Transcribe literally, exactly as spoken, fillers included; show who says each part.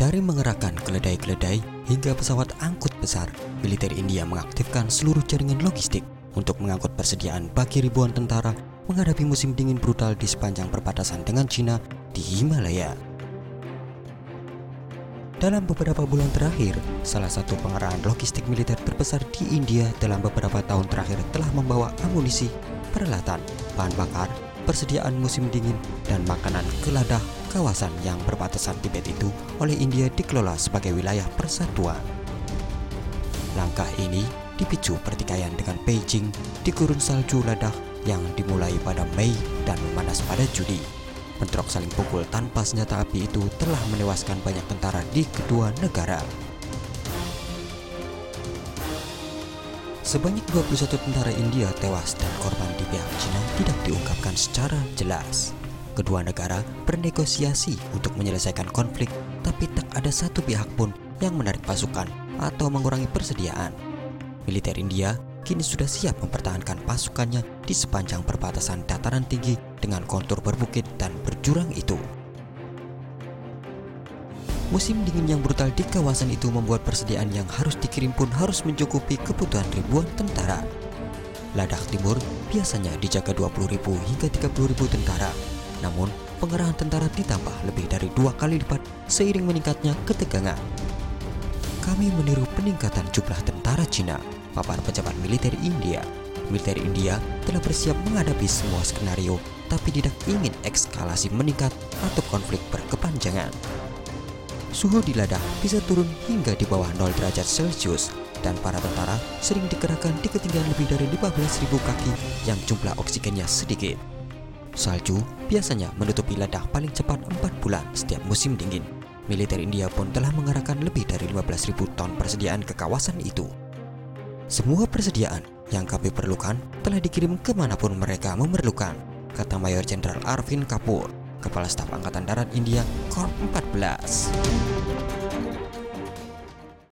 Speaker 1: Dari mengerahkan keledai-keledai hingga pesawat angkut besar, militer India mengaktifkan seluruh jaringan logistik untuk mengangkut persediaan bagi ribuan tentara menghadapi musim dingin brutal di sepanjang perbatasan dengan Cina di Himalaya. Dalam beberapa bulan terakhir, salah satu pengerahan logistik militer terbesar di India dalam beberapa tahun terakhir telah membawa amunisi, peralatan, bahan bakar, persediaan musim dingin, dan makanan ke ladang kawasan yang berbatasan Tibet itu oleh India dikelola sebagai wilayah persatuan. Langkah ini dipicu pertikaian dengan Beijing di gurun salju Ladakh yang dimulai pada Mei dan memanas pada Juli. Bentrok saling pukul tanpa senjata api itu telah menewaskan banyak tentara di kedua negara. Sebanyak dua puluh satu tentara India tewas dan korban di pihak Cina tidak diungkapkan secara jelas. Kedua negara bernegosiasi untuk menyelesaikan konflik, tapi tak ada satu pihak pun yang menarik pasukan atau mengurangi persediaan. Militer India kini sudah siap mempertahankan pasukannya di sepanjang perbatasan dataran tinggi dengan kontur berbukit dan berjurang itu. Musim dingin yang brutal di kawasan itu membuat persediaan yang harus dikirim pun harus mencukupi kebutuhan ribuan tentara. Ladakh Timur biasanya dijaga dua puluh ribu hingga tiga puluh ribu tentara. Namun, pengerahan tentara ditambah lebih dari dua kali lipat seiring meningkatnya ketegangan. Kami meniru peningkatan jumlah tentara Cina, papar pejabat militer India. Militer India telah bersiap menghadapi semua skenario, tapi tidak ingin eskalasi meningkat atau konflik berkepanjangan. Suhu di Ladakh bisa turun hingga di bawah nol derajat Celcius, dan para tentara sering dikerahkan di ketinggian lebih dari lima belas ribu kaki yang jumlah oksigennya sedikit. Salju biasanya menutupi Ladakh paling cepat empat bulan setiap musim dingin. Militer India pun telah mengerahkan lebih dari lima belas ribu ton persediaan ke kawasan itu. Semua persediaan yang kami perlukan telah dikirim kemanapun mereka memerlukan, kata Mayor Jenderal Arvind Kapoor, Kepala Staf Angkatan Darat India, Korps empat belas.